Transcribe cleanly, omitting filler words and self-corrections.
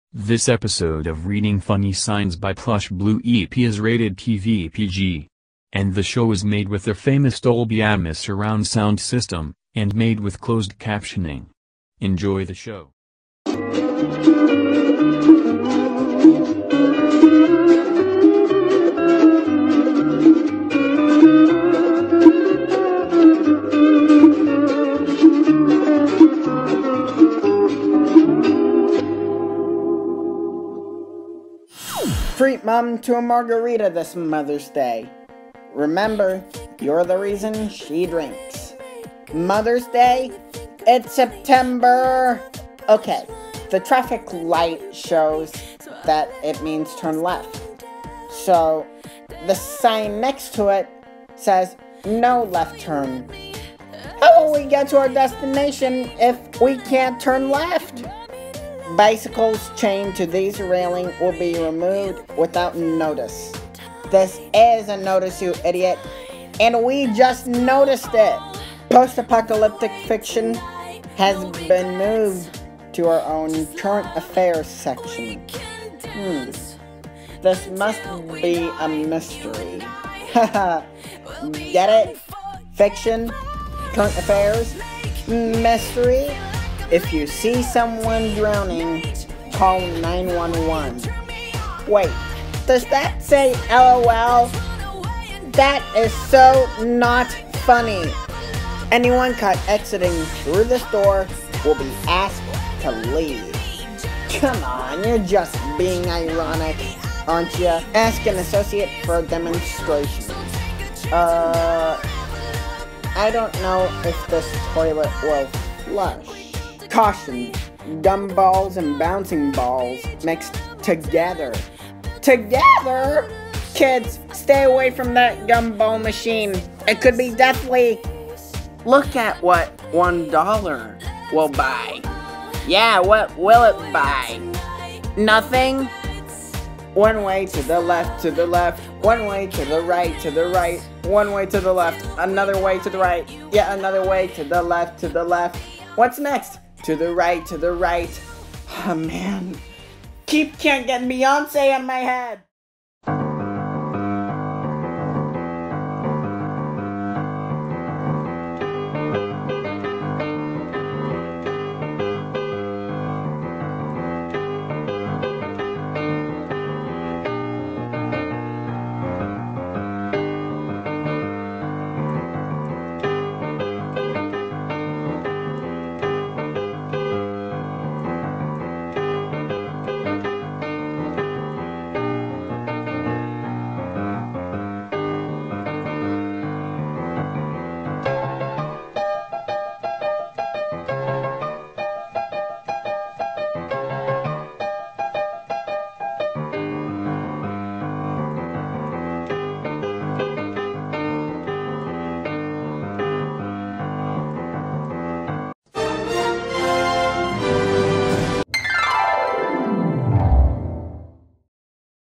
This episode of Reading Funny Signs by Plush Blue EP is rated TV PG. And the show is made with their famous Dolby Atmos surround sound system, and made with closed captioning. Enjoy the show. Treat Mom to a margarita this Mother's Day. Remember, you're the reason she drinks. Mother's Day? It's September! Okay, the traffic light shows that it means turn left. So, the sign next to it says no left turn. How will we get to our destination if we can't turn left? Bicycles chained to these railings will be removed without notice. This is a notice, you idiot, and we just noticed it. Post-apocalyptic fiction has been moved to our own current affairs section. This must be a mystery. Haha, get it? Fiction, current affairs, mystery. If you see someone drowning, call 911. Wait, does that say LOL? That is so not funny. Anyone caught exiting through this door will be asked to leave. Come on, you're just being ironic, aren't you? Ask an associate for a demonstration. I don't know if this toilet will flush. Caution, gumballs and bouncing balls mixed together. Together? Kids, stay away from that gumball machine. It could be deathly. Look at what $1 will buy. Yeah, what will it buy? Nothing? One way to the left, one way to the right, one way to the left, another way to the right, yet another way to the left. What's next? To the right. Oh man. Can't get Beyonce in my head.